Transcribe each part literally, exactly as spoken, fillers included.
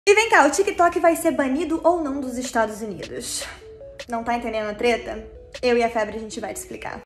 E vem cá, o TikTok vai ser banido ou não dos Estados Unidos? Não tá entendendo a treta? Eu e a Febre a gente vai te explicar.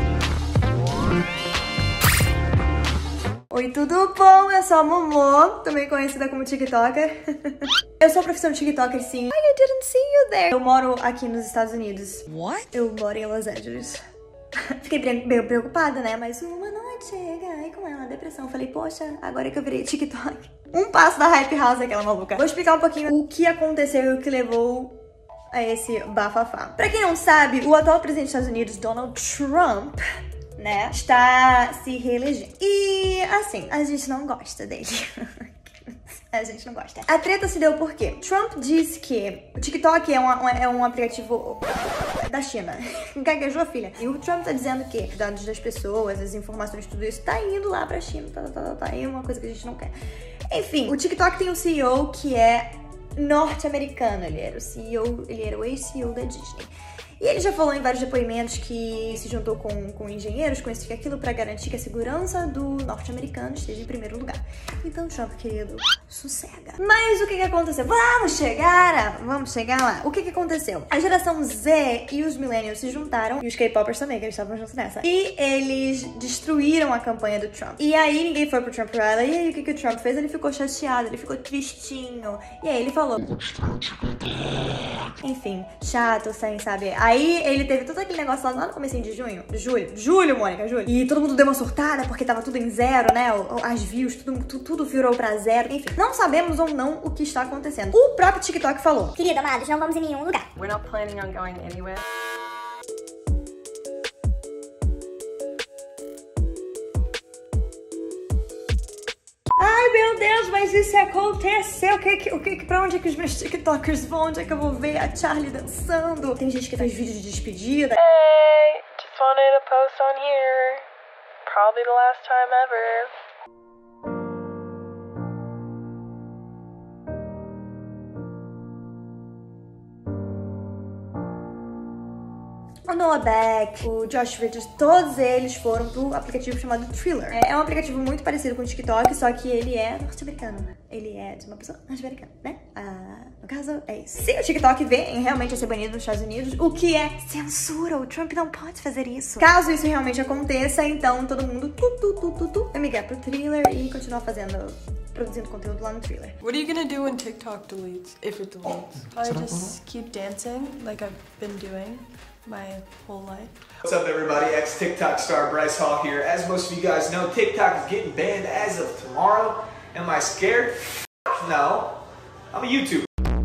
Oi, tudo bom? Eu sou a Momô, também conhecida como TikToker. Eu sou profissão TikToker, sim. I didn't see you there. Eu moro aqui nos Estados Unidos. What? Eu moro em Los Angeles. Fiquei bem preocupada, né? Mas uma noite chega aí com ela, depressão. Falei, poxa, agora que eu virei TikTok. Um passo da Hype House, aquela maluca. Vou explicar um pouquinho o que aconteceu e o que levou a esse bafafá. Pra quem não sabe, o atual presidente dos Estados Unidos, Donald Trump, né, está se reelegendo. E, assim, a gente não gosta dele. A gente não gosta. A treta se deu por quê? Trump disse que o TikTok é, uma, é um aplicativo da China. Gaguejou, filha. E o Trump tá dizendo que os dados das pessoas, as informações, tudo isso tá indo lá pra China. Tá, tá, tá, tá. É uma coisa que a gente não quer. Enfim, o TikTok tem um C E O que é norte-americano. Ele era o C E O, ele era o ex-C E O da Disney. E ele já falou em vários depoimentos que se juntou com, com engenheiros, com isso e aquilo, pra garantir que a segurança do norte-americano esteja em primeiro lugar. Então, Trump, querido, sossega. Mas o que que aconteceu? Vamos chegar, a, vamos chegar lá. O que que aconteceu? A geração Z e os millennials se juntaram, e os K-popers também, que eles estavam juntos nessa. E eles destruíram a campanha do Trump. E aí ninguém foi pro Trump Rally. E aí o que que o Trump fez? Ele ficou chateado, ele ficou tristinho. E aí ele falou... Enfim, chato, sem saber. Aí ele teve todo aquele negócio lá no comecinho de junho, de julho, julho, Mônica, julho. E todo mundo deu uma surtada porque tava tudo em zero, né? As views, tudo, tudo, tudo virou pra zero. Enfim, não sabemos ou não o que está acontecendo. O próprio TikTok falou: querido, amados, não vamos em nenhum lugar. We're not planning on going anywhere. Ai, meu Deus, mas isso aconteceu. O que, que, o que, pra onde é que os meus TikTokers vão? Onde é que eu vou ver a Charlie dançando? Tem gente que faz vídeo de despedida. Hey, just wanted to post on here. Probably the last time ever. O Noah Beck, o Josh Richards, todos eles foram pro aplicativo chamado Thriller. É um aplicativo muito parecido com o TikTok, só que ele é norte-americano. Ele é de uma pessoa norte-americana, né? Ah, no caso, é isso. Se o TikTok vem realmente a ser banido nos Estados Unidos, o que é censura, o Trump não pode fazer isso. Caso isso realmente aconteça, então todo mundo tu, tu, tu, tu, tu, vai migrar pro Thriller e continuar fazendo... produzindo conteúdo lá no Thriller. What are you gonna do when TikTok deletes? If it deletes? Probably just keep dancing like I've been doing my whole life. What's up, everybody? Ex-TikTok star Bryce Hall here. As most of you guys know, TikTok is getting banned as of tomorrow. Am I scared? No. I'm a YouTuber.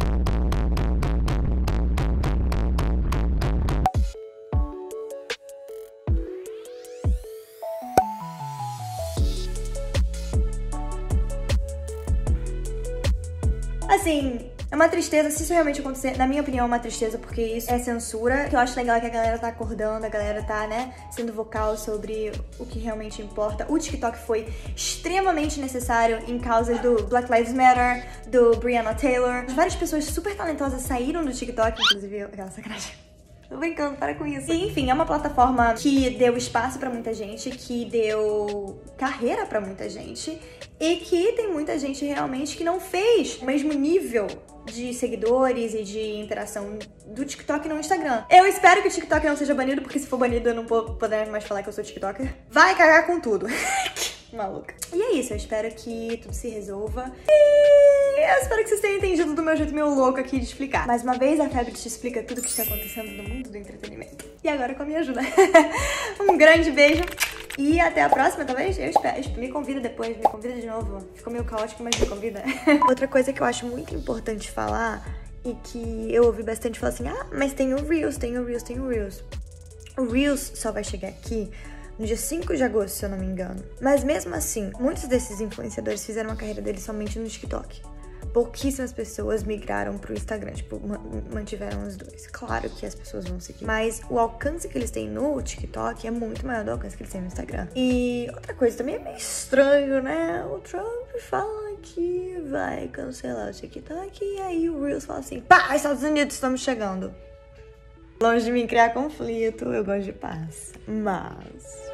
Assim, é uma tristeza, se isso realmente acontecer, na minha opinião é uma tristeza, porque isso é censura. O que eu acho legal é que a galera tá acordando, a galera tá, né, sendo vocal sobre o que realmente importa. O TikTok foi extremamente necessário em causas do Black Lives Matter, do Breonna Taylor. Várias pessoas super talentosas saíram do TikTok, inclusive eu, aquela sacanagem. Tô brincando, para com isso. E, enfim, é uma plataforma que deu espaço pra muita gente, que deu carreira pra muita gente e que tem muita gente realmente que não fez o mesmo nível de seguidores e de interação do TikTok no Instagram. Eu espero que o TikTok não seja banido, porque se for banido eu não vou poder mais falar que eu sou TikToker. Vai cagar com tudo. Maluca. E é isso, eu espero que tudo se resolva. E eu espero que vocês tenham entendido do meu jeito meio louco aqui de explicar. Mais uma vez, a Febre te explica tudo o que está acontecendo no mundo do entretenimento. E agora com a minha ajuda. Um grande beijo e até a próxima, talvez? Eu espero. Me convida depois, me convida de novo. Ficou meio caótico, mas me convida. Outra coisa que eu acho muito importante falar e que eu ouvi bastante falar assim: ah, mas tem o Reels, tem o Reels, tem o Reels. O Reels só vai chegar aqui no dia cinco de agosto, se eu não me engano. Mas mesmo assim, muitos desses influenciadores fizeram a carreira deles somente no TikTok. Pouquíssimas pessoas migraram pro Instagram, tipo, mantiveram os dois. Claro que as pessoas vão seguir, mas o alcance que eles têm no TikTok é muito maior do alcance que eles têm no Instagram. E outra coisa também é meio estranho, né? O Trump fala que vai cancelar o TikTok e aí o Reels fala assim: pá, Estados Unidos, estamos chegando. Longe de mim criar conflito, eu gosto de paz. Mas...